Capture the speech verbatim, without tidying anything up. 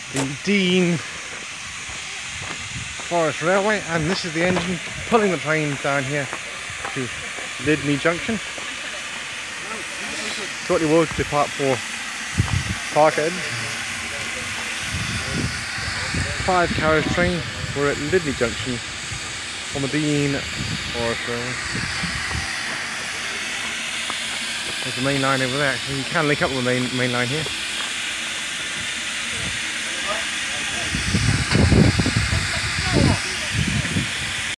the Dean Forest Railway, and this is the engine pulling the train down here to Lydney Junction. Shortly we'll depart for Parkend. Five carriage train. We're at Lydney Junction on the Dean Forest Railway. There's the main line over there. Actually, you can link up with the main, main line here.